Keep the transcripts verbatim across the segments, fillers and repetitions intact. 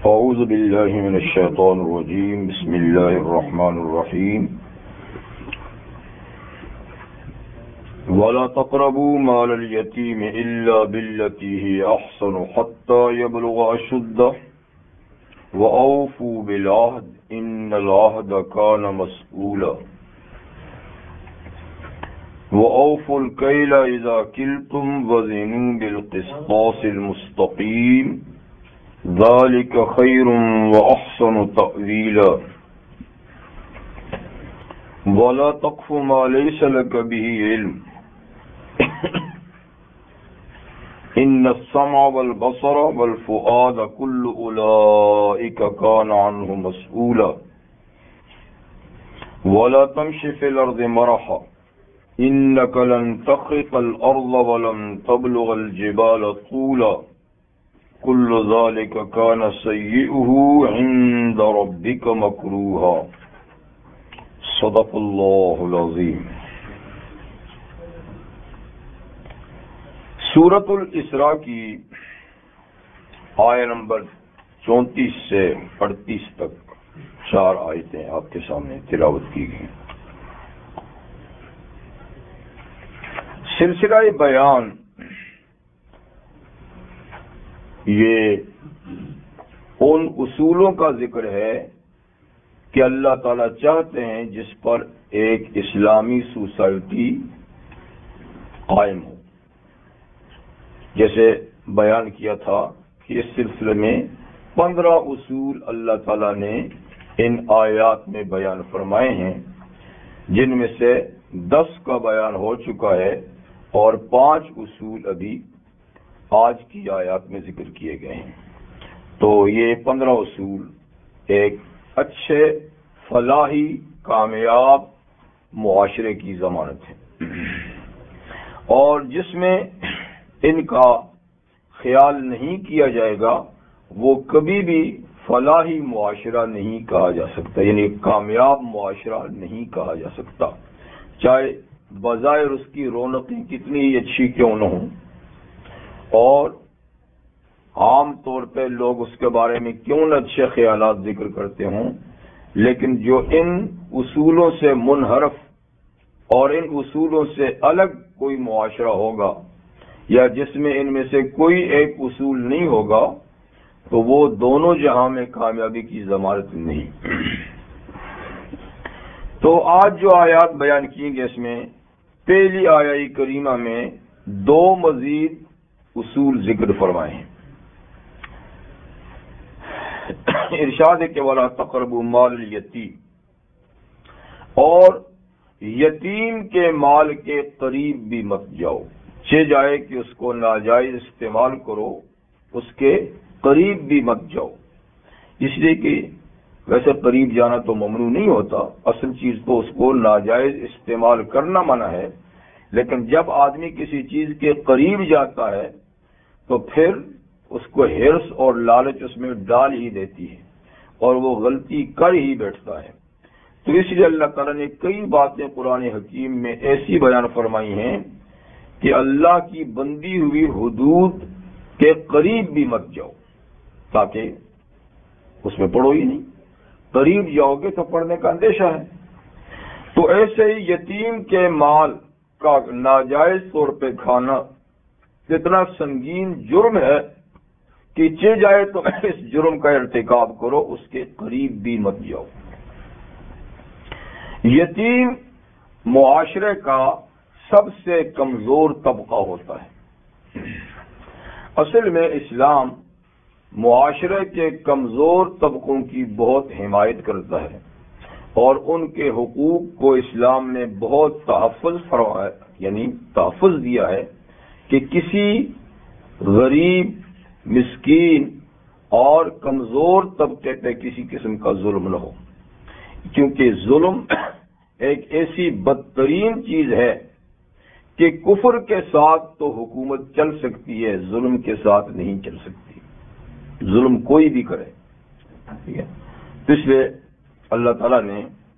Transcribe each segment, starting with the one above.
اعوذ باللہ من الشیطان الرجیم بسم اللہ الرحمن الرحیم ولا تقربوا مال اليتیم الا بالتي هي احسن حتى يبلغ اشده واوفوا بالعهد ان العهد كان مسؤولا وأوفوا الكيل إذا كلتم وزنوا بالقسطاس المستقيم ذلك خير وأحسن تأويلا ولا تقف ما ليس لك به علم إن السمع والبصر والفؤاد كل أولئك كان عنه مسؤولا ولا تمشي في الأرض مرحا إنك لن تخرق الأرض ولن تبلغ الجبال طولا كل ذلك كان سيئه عند ربك مكروها صدق الله العظيم. سورۃ الاسراء کی آیہ نمبر چونتیس سے اڑتیس تک چار آیتیں آپ کے سامنے تلاوت کی گئی. سلسلہ بیان یہ ان اصولوں کا ذکر ہے کہ اللہ تعالیٰ چاہتے ہیں جس پر ایک اسلامی سوسائٹی قائم ہو. جیسے بیان کیا تھا کہ اس سلسلے میں پندرہ اصول اللہ تعالیٰ نے ان آیات میں بیان فرمائے ہیں، جن میں سے دس کا بیان ہو چکا ہے اور پانچ اصول ابھی آج کی آیات میں ذکر کیے گئے ہیں. تو یہ پندرہ اصول ایک اچھے فلاحی کامیاب معاشرے کی ضمانت ہے، اور جس میں ان کا خیال نہیں کیا جائے گا وہ کبھی بھی فلاحی معاشرہ نہیں کہا جا سکتا، یعنی کامیاب معاشرہ نہیں کہا جا سکتا، چاہے بظاہر اس کی رونقیں کتنی ہی اچھی کیوں نہ ہوں اور عام طور پہ لوگ اس کے بارے میں کیوں نہ اچھے خیالات ذکر کرتے ہوں، لیکن جو ان اصولوں سے منحرف اور ان اصولوں سے الگ کوئی معاشرہ ہوگا یا جس میں ان میں سے کوئی ایک اصول نہیں ہوگا تو وہ دونوں جہاں میں کامیابی کی ضمانت نہیں. تو آج جو آیات بیان کی گئی اس میں پہلی آیہ کریمہ میں دو مزید اصول ذکر فرمائے ہیں. ارشاد ہے کہ وَلَا تَقْرَبُوا مَالَ الْيَتِيمِ، اور یتیم کے مال کے قریب بھی مت جاؤ، چہ جائے کہ اس کو ناجائز استعمال کرو اس کے قریب بھی مت جاؤ. اس لیے کہ ویسے قریب جانا تو ممنوع نہیں ہوتا، اصل چیز تو اس کو ناجائز استعمال کرنا منع ہے، لیکن جب آدمی کسی چیز کے قریب جاتا ہے تو پھر اس کو ہرس اور لالچ اس میں ڈال ہی دیتی ہے اور وہ غلطی کر ہی بیٹھتا ہے. تو اس لیے اللہ تعالیٰ نے کئی باتیں قرآن حکیم میں ایسی بیان فرمائی ہیں کہ اللہ کی بندی ہوئی حدود کے قریب بھی مت جاؤ، تاکہ اس میں پڑھو ہی نہیں، قریب جاؤ گے تو پڑھنے کا اندیشہ ہے. تو ایسے ہی یتیم کے مال کا ناجائز طور پہ کھانا اتنا سنگین جرم ہے کہ چہ جائے تو اس جرم کا ارتکاب کرو، اس کے قریب بھی مت جاؤ. یتیم معاشرے کا سب سے کمزور طبقہ ہوتا ہے. اصل میں اسلام معاشرے کے کمزور طبقوں کی بہت حمایت کرتا ہے اور ان کے حقوق کو اسلام نے بہت تحفظ فرمایا، یعنی تحفظ دیا ہے کہ کسی غریب، مسکین اور کمزور طبقے پہ کسی قسم کا ظلم نہ ہو، کیونکہ ظلم ایک ایسی بدترین چیز ہے کہ کفر کے ساتھ تو حکومت چل سکتی ہے، ظلم کے ساتھ نہیں چل سکتی، ظلم کوئی بھی کرے. ٹھیک ہے، اس لیے اللہ تعالیٰ نے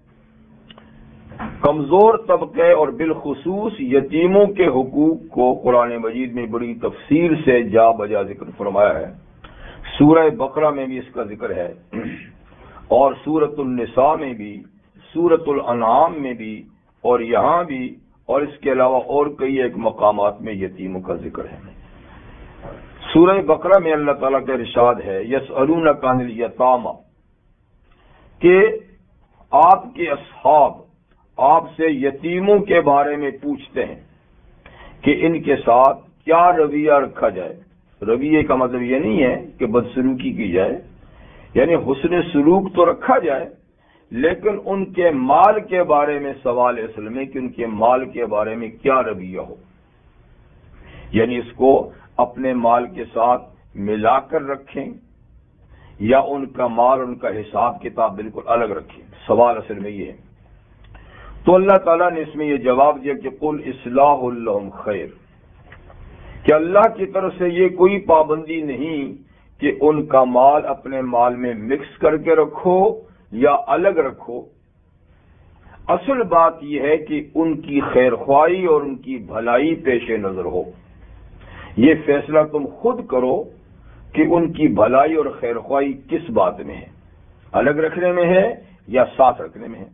کمزور طبقے اور بالخصوص یتیموں کے حقوق کو قرآن مجید میں بڑی تفصیل سے جا بجا ذکر فرمایا ہے. سورہ بقرہ میں بھی اس کا ذکر ہے، اور سورۃ النساء میں بھی، سورۃ الانعام میں بھی، اور یہاں بھی، اور اس کے علاوہ اور کئی ایک مقامات میں یتیموں کا ذکر ہے۔ سورہ بقرہ میں اللہ تعالیٰ کا ارشاد ہے یسألونک عن الیتامى، کہ آپ کے اصحاب آپ سے یتیموں کے بارے میں پوچھتے ہیں کہ ان کے ساتھ کیا رویہ رکھا جائے۔ رویے کا مطلب یہ نہیں ہے کہ بدسلوکی کی جائے، یعنی حسن سلوک تو رکھا جائے، لیکن ان کے مال کے بارے میں سوال اصل میں کہ ان کے مال کے بارے میں کیا رویہ ہو، یعنی اس کو اپنے مال کے ساتھ ملا کر رکھیں یا ان کا مال، ان کا حساب کتاب بالکل الگ رکھیں۔ سوال اصل میں یہ ہے۔ تو اللہ تعالیٰ نے اس میں یہ جواب دیا کہ قل اصلاح لہم خیر، کہ اللہ کی طرف سے یہ کوئی پابندی نہیں کہ ان کا مال اپنے مال میں مکس کر کے رکھو یا الگ رکھو۔ اصل بات یہ ہے کہ ان کی خیر خواہی اور ان کی بھلائی پیش نظر ہو۔ یہ فیصلہ تم خود کرو کہ ان کی بھلائی اور خیر خواہی کس بات میں ہے، الگ رکھنے میں ہے یا ساتھ رکھنے میں ہے۔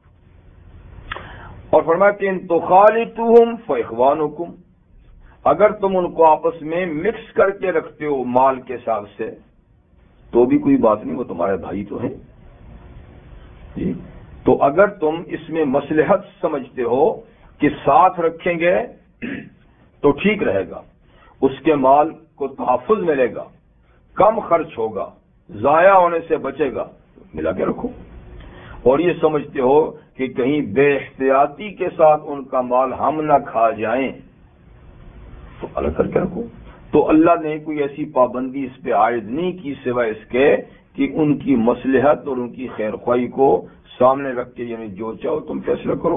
اور فرمایا کہ ان تخالطوہم فاخوانکم، اگر تم ان کو آپس میں مکس کر کے رکھتے ہو مال کے حساب سے تو بھی کوئی بات نہیں، وہ تمہارے بھائی تو ہیں جی۔ تو اگر تم اس میں مصلحت سمجھتے ہو کہ ساتھ رکھیں گے تو ٹھیک رہے گا، اس کے مال کو تحفظ ملے گا، کم خرچ ہوگا، ضائع ہونے سے بچے گا، ملا کے رکھو۔ اور یہ سمجھتے ہو کہ کہیں بے احتیاطی کے ساتھ ان کا مال ہم نہ کھا جائیں تو الگ کر کے رکھو۔ تو اللہ نے کوئی ایسی پابندی اس پہ عائد نہیں کی سوائے اس کے کہ ان کی مصلحت اور ان کی خیر خواہی کو سامنے رکھ کے، یعنی جو چاہو تم فیصلہ کرو۔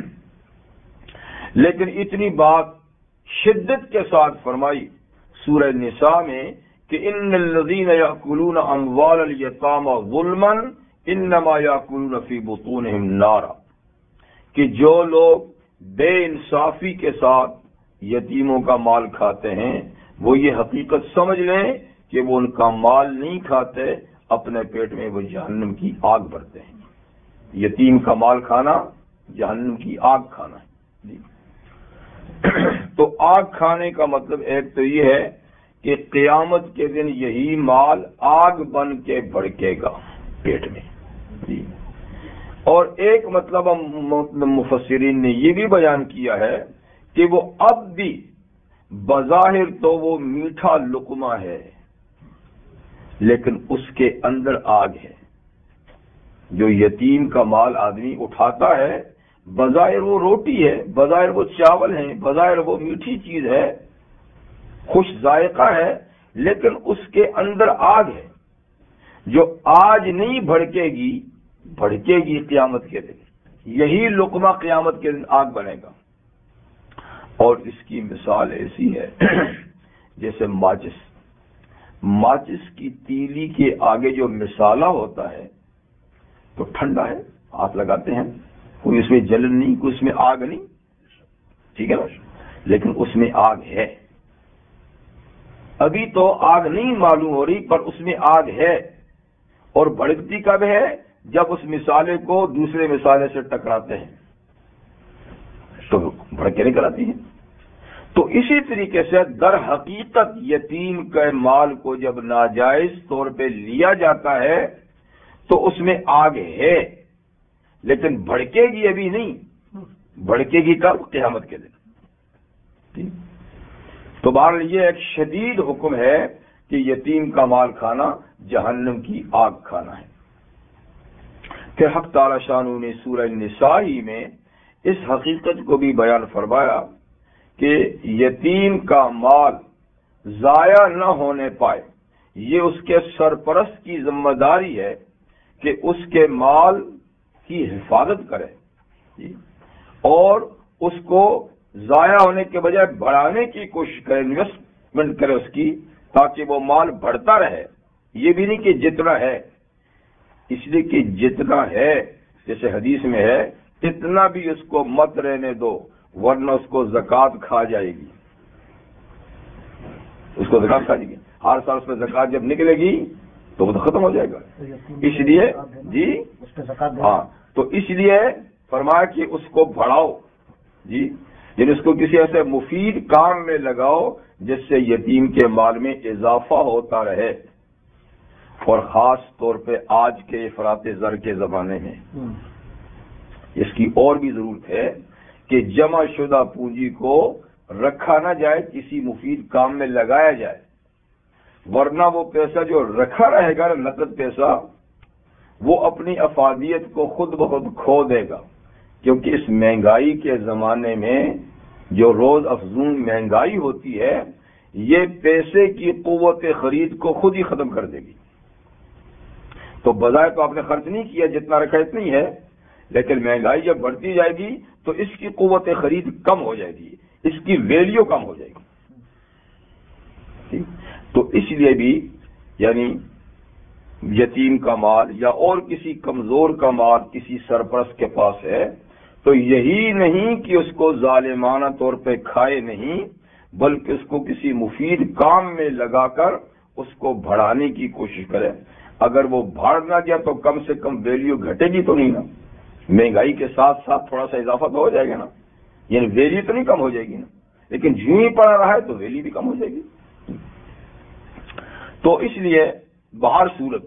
لیکن اتنی بات شدت کے ساتھ فرمائی سورہ نساء میں کہ ان الذین یأکلون اموال الیتامی ظلما انما یأکلون فی بطونہم نارا، کہ جو لوگ بے انصافی کے ساتھ یتیموں کا مال کھاتے ہیں وہ یہ حقیقت سمجھ لیں کہ وہ ان کا مال نہیں کھاتے، اپنے پیٹ میں وہ جہنم کی آگ بھرتے ہیں۔ یتیم کا مال کھانا جہنم کی آگ کھانا ہے جی۔ تو آگ کھانے کا مطلب ایک تو یہ ہے کہ قیامت کے دن یہی مال آگ بن کے بھڑکے گا پیٹ میں جی۔ اور ایک مطلب مفسرین نے یہ بھی بیان کیا ہے کہ وہ اب بھی بظاہر تو وہ میٹھا لقمہ ہے لیکن اس کے اندر آگ ہے۔ جو یتیم کا مال آدمی اٹھاتا ہے بظاہر وہ روٹی ہے، بظاہر وہ چاول ہے، بظاہر وہ میٹھی چیز ہے، خوش ذائقہ ہے، لیکن اس کے اندر آگ ہے جو آج نہیں بھڑکے گی، بھڑکے گی قیامت کے دن۔ یہی لقمہ قیامت کے دن آگ بنے گا۔ اور اس کی مثال ایسی ہے جیسے ماچس ماچس کی تیلی کے آگے جو مسالہ ہوتا ہے تو ٹھنڈا ہے، ہاتھ لگاتے ہیں، کوئی اس میں جلن نہیں، کوئی اس میں آگ نہیں، ٹھیک ہے نا، لیکن اس میں آگ ہے۔ ابھی تو آگ نہیں معلوم ہو رہی پر اس میں آگ ہے، اور بھڑکتی کب ہے؟ جب اس مسالے کو دوسرے مسالے سے ٹکراتے ہیں تو بھڑک کے نکل آتی ہیں۔ تو اسی طریقے سے در حقیقت یتیم کے مال کو جب ناجائز طور پہ لیا جاتا ہے تو اس میں آگ ہے لیکن بھڑکے گی ابھی نہیں، بھڑکے گی کب؟ قیامت کے دن۔ تو بہرحال یہ ایک شدید حکم ہے کہ یتیم کا مال کھانا جہنم کی آگ کھانا ہے۔ پھر حق تعالی شانہ نے سورہ نساء میں اس حقیقت کو بھی بیان فرمایا کہ یتیم کا مال ضائع نہ ہونے پائے، یہ اس کے سرپرست کی ذمہ داری ہے کہ اس کے مال کی حفاظت کرے اور اس کو ضائع ہونے کے بجائے بڑھانے کی کوشش کرے، انویسٹمنٹ کرے اس کی، تاکہ وہ مال بڑھتا رہے۔ یہ بھی نہیں کہ جتنا ہے، اس لیے کہ جتنا ہے جیسے حدیث میں ہے اتنا بھی اس کو مت رہنے دو ورنہ اس کو زکوٰۃ کھا جائے گی، اس کو زکوٰۃ کھا جائے گی۔ ہر سال اس پہ زکات جب نکلے گی تو وہ تو ختم ہو جائے گا. اس لیے جی ہاں تو اس لیے فرمایا کہ اس کو بڑھاؤ جی، یعنی اس کو کسی ایسے مفید کام میں لگاؤ جس سے یتیم کے مال میں اضافہ ہوتا رہے. اور خاص طور پہ آج کے افراط زر کے زمانے میں اس کی اور بھی ضرورت ہے کہ جمع شدہ پونجی کو رکھا نہ جائے، کسی مفید کام میں لگایا جائے، ورنہ وہ پیسہ جو رکھا رہے گا نقد پیسہ وہ اپنی افادیت کو خود بخود کھو دے گا. کیونکہ اس مہنگائی کے زمانے میں جو روز افزون مہنگائی ہوتی ہے یہ پیسے کی قوت خرید کو خود ہی ختم کر دے گی. تو بظاہر تو آپ نے خرچ نہیں کیا، جتنا رکھا اتنی ہے، لیکن مہنگائی جب بڑھتی جائے گی تو اس کی قوت خرید کم ہو جائے گی، اس کی ویلیو کم ہو جائے گی. تو اس لیے بھی یعنی یتیم کا مال یا اور کسی کمزور کا مال کسی سرپرست کے پاس ہے تو یہی نہیں کہ اس کو ظالمانہ طور پہ کھائے نہیں، بلکہ اس کو کسی مفید کام میں لگا کر اس کو بڑھانے کی کوشش کرے. اگر وہ بڑھ نہ گیا تو کم سے کم ویلیو گھٹے گی تو نہیں نا، مہنگائی کے ساتھ ساتھ تھوڑا سا اضافہ تو ہو جائے گا نا، یعنی ویلیو تو نہیں کم ہو جائے گی نا، لیکن جو ہی پڑا رہا ہے تو ویلیو بھی کم ہو جائے گی. تو اس لیے بہر صورت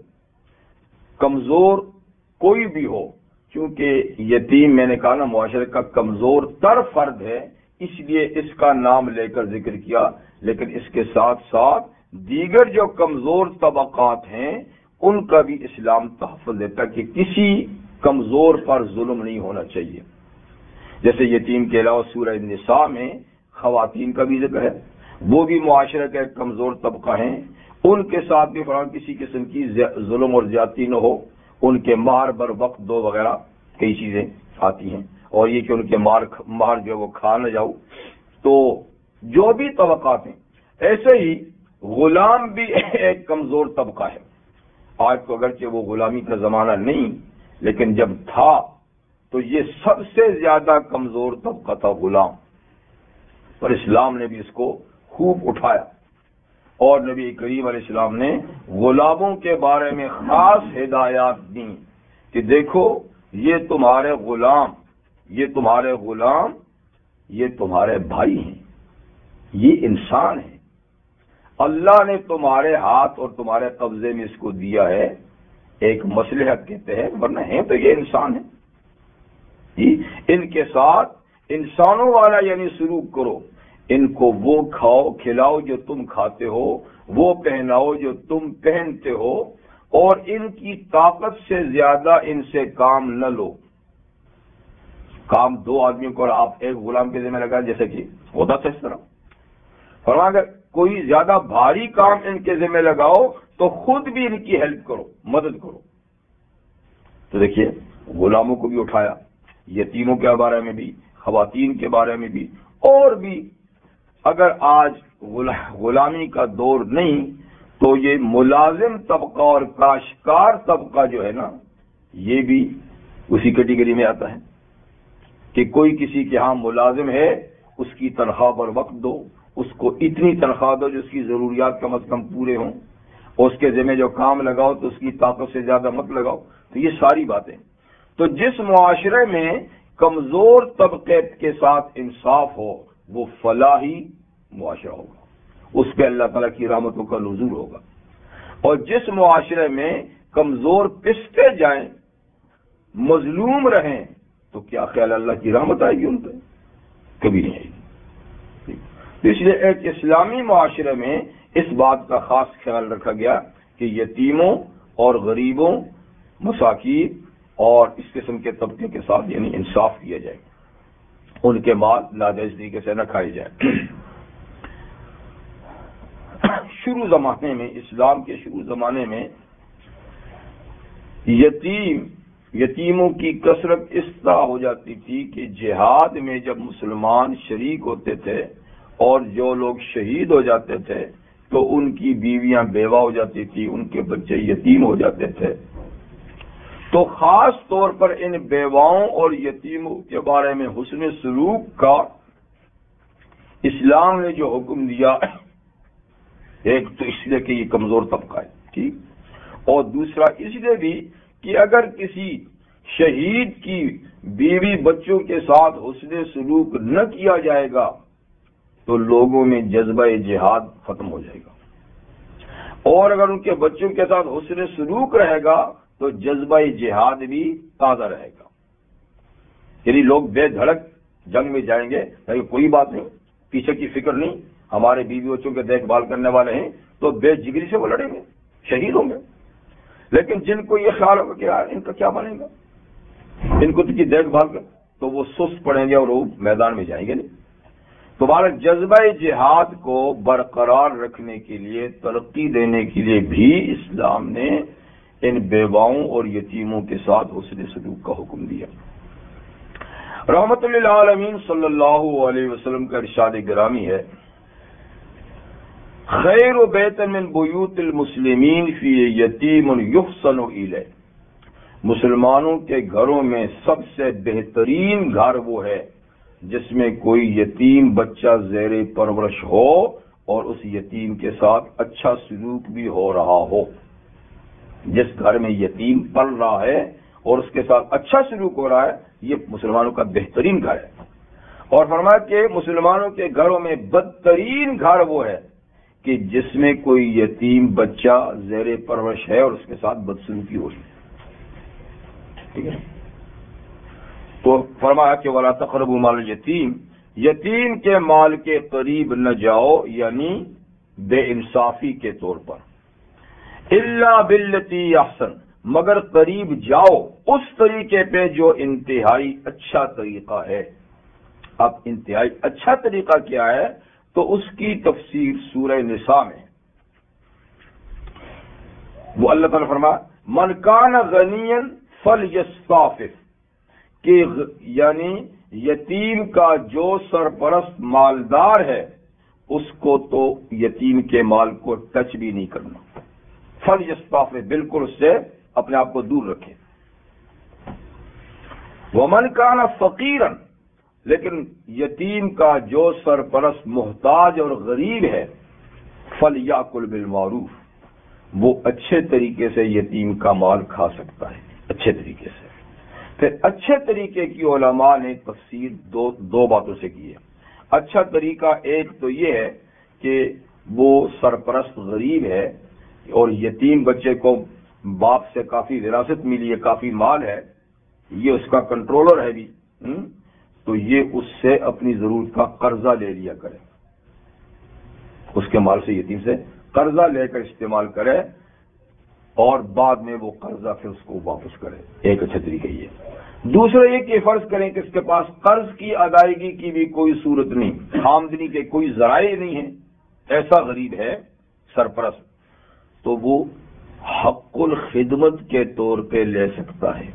کمزور کوئی بھی ہو، چونکہ یتیم میں نے کہا نا معاشرے کا کمزور تر فرد ہے، اس لیے اس کا نام لے کر ذکر کیا. لیکن اس کے ساتھ ساتھ دیگر جو کمزور طبقات ہیں ان کا بھی اسلام تحفظ دیتا کہ کسی کمزور پر ظلم نہیں ہونا چاہیے. جیسے یتیم کے علاوہ سورہ النساء میں خواتین کا بھی ذکر ہے، وہ بھی معاشرے کا ایک کمزور طبقہ ہیں، ان کے ساتھ بھی فراہم کسی قسم کی ظلم اور زیادتی نہ ہو، ان کے مہر بر وقت دو وغیرہ کئی چیزیں آتی ہیں، اور یہ کہ ان کے مہر جو وہ کھا نہ جاؤ. تو جو بھی طبقات ہیں ایسے ہی غلام بھی ایک کمزور طبقہ ہے. آج تو اگرچہ وہ غلامی کا زمانہ نہیں، لیکن جب تھا تو یہ سب سے زیادہ کمزور طبقہ تھا غلام، اور اسلام نے بھی اس کو خوب اٹھایا. اور نبی کریم علیہ السلام نے غلاموں کے بارے میں خاص ہدایات دی کہ دیکھو یہ تمہارے غلام یہ تمہارے غلام یہ تمہارے بھائی ہیں، یہ انسان ہیں، اللہ نے تمہارے ہاتھ اور تمہارے قبضے میں اس کو دیا ہے ایک مصلحت کے تحت، ورنہ ہیں تو یہ انسان ہیں جی. ان کے ساتھ انسانوں والا یعنی سلوک کرو، ان کو وہ کھاؤ کھلاؤ جو تم کھاتے ہو، وہ پہناؤ جو تم پہنتے ہو، اور ان کی طاقت سے زیادہ ان سے کام نہ لو. کام دو آدمیوں کو اور آپ ایک غلام کے ذمہ لگا جیسے کہ ہوتا تھا اس طرح. فرمایا اگر کوئی زیادہ بھاری کام ان کے ذمہ لگاؤ تو خود بھی ان کی ہیلپ کرو، مدد کرو. تو دیکھیے غلاموں کو بھی اٹھایا، یتیموں کے بارے میں بھی، خواتین کے بارے میں بھی، اور بھی. اگر آج غلامی کا دور نہیں تو یہ ملازم طبقہ اور کاشتکار طبقہ جو ہے نا یہ بھی اسی کیٹیگری میں آتا ہے کہ کوئی کسی کے ہاں ملازم ہے، اس کی تنخواہ پر وقت دو، اس کو اتنی تنخواہ دو جو اس کی ضروریات کم از کم پورے ہوں، اور اس کے ذمہ جو کام لگاؤ تو اس کی طاقت سے زیادہ مت لگاؤ. تو یہ ساری باتیں. تو جس معاشرے میں کمزور طبقے کے ساتھ انصاف ہو وہ فلاحی معاشرہ ہوگا، اس پہ اللہ تعالیٰ کی رحمتوں کا نزول ہوگا. اور جس معاشرے میں کمزور پستے جائیں، مظلوم رہیں، تو کیا خیال اللہ کی رحمت آئے گی ان پہ؟ کبھی نہیں آئے گی. اس لیے ایک اسلامی معاشرے میں اس بات کا خاص خیال رکھا گیا کہ یتیموں اور غریبوں، مساکین اور اس قسم کے طبقے کے ساتھ یعنی انصاف کیا جائے، ان کے مال ناجائز طریقے سے نہ کھائے جائیں. شروع زمانے میں، اسلام کے شروع زمانے میں یتیم یتیموں کی کثرت اس طرح ہو جاتی تھی کہ جہاد میں جب مسلمان شریک ہوتے تھے اور جو لوگ شہید ہو جاتے تھے تو ان کی بیویاں بیوہ ہو جاتی تھی، ان کے بچے یتیم ہو جاتے تھے. تو خاص طور پر ان بیواؤں اور یتیموں کے بارے میں حسن سلوک کا اسلام نے جو حکم دیا ایک تو اس لیے کہ یہ کمزور طبقہ ہے، ٹھیک، اور دوسرا اس لیے بھی کہ اگر کسی شہید کی بیوی بچوں کے ساتھ حسن سلوک نہ کیا جائے گا تو لوگوں میں جذبہ جہاد ختم ہو جائے گا، اور اگر ان کے بچوں کے ساتھ حسن سلوک رہے گا تو جذبہ جہاد بھی تازہ رہے گا، یعنی لوگ بے دھڑک جنگ میں جائیں گے، کہ کوئی بات نہیں، پیچھے کی فکر نہیں، ہمارے بیوی بچوں کے دیکھ بھال کرنے والے ہیں، تو بے جگری سے وہ لڑیں گے، شہید ہوں گے۔ لیکن جن کو یہ خیال ہوگا کہ یار ان کا کیا بنے گا، ان کو کی دیکھ بھال کر، تو وہ سست پڑیں گے اور وہ میدان میں جائیں گے نہیں۔ تمہارا جذبہ جہاد کو برقرار رکھنے کے لیے، ترقی دینے کے لیے بھی اسلام نے ان بیواؤں اور یتیموں کے ساتھ حسن سلوک کا حکم دیا۔ رحمت للعالمین صلی اللہ علیہ وسلم کا ارشاد گرامی ہے، خیر بیت من بیوت المسلمین فی یتیم یحسن الیہ، مسلمانوں کے گھروں میں سب سے بہترین گھر وہ ہے جس میں کوئی یتیم بچہ زیر پرورش ہو اور اس یتیم کے ساتھ اچھا سلوک بھی ہو رہا ہو۔ جس گھر میں یتیم پل رہا ہے اور اس کے ساتھ اچھا سلوک ہو رہا ہے، یہ مسلمانوں کا بہترین گھر ہے۔ اور فرمایا کہ مسلمانوں کے گھروں میں بدترین گھر وہ ہے کہ جس میں کوئی یتیم بچہ زیر پرورش ہے اور اس کے ساتھ بدسلوکی ہو رہی ہے، ٹھیک ہے۔ تو فرمایا کہ وَلَا تَقْرَبُوا مَالَ الْيَتِيمِ، یتیم کے مال کے قریب نہ جاؤ، یعنی بے انصافی کے طور پر، إِلَّا بِالَّتِي أَحْسَنُ، مگر قریب جاؤ اس طریقے پہ جو انتہائی اچھا طریقہ ہے۔ اب انتہائی اچھا طریقہ کیا ہے؟ تو اس کی تفسیر سورہ نساء میں وہ اللہ تعالیٰ فرمایا مَنْ كَانَ غَنِيًّا فَلْيَسْتَعْفِفْ، کہ یعنی یتیم کا جو سرپرست مالدار ہے اس کو تو یتیم کے مال کو ٹچ بھی نہیں کرنا، فَلْيَسْتَعْفِفْ، بالکل اس سے اپنے آپ کو دور رکھے۔ وَمَنْ كَانَ فَقِيرًا، لیکن یتیم کا جو سرپرست محتاج اور غریب ہے، فَلْيَأْكُلْ بِالْمَعْرُوفِ، وہ اچھے طریقے سے یتیم کا مال کھا سکتا ہے، اچھے طریقے سے۔ پھر اچھے طریقے کی علماء نے تفسیر دو دو باتوں سے کی ہے۔ اچھا طریقہ ایک تو یہ ہے کہ وہ سرپرست غریب ہے اور یتیم بچے کو باپ سے کافی وراثت ملی ہے، کافی مال ہے، یہ اس کا کنٹرولر ہے بھی، تو یہ اس سے اپنی ضرورت کا قرضہ لے لیا کرے، اس کے مال سے یتیم سے قرضہ لے کر استعمال کرے اور بعد میں وہ قرضہ پھر اس کو واپس کرے، ایک اچھا طریقہ یہ۔ دوسرا یہ کہ فرض کریں کہ اس کے پاس قرض کی ادائیگی کی بھی کوئی صورت نہیں، آمدنی کے کوئی ذرائع نہیں ہے، ایسا غریب ہے سرپرست، تو وہ حق الخدمت کے طور پہ لے سکتا ہے۔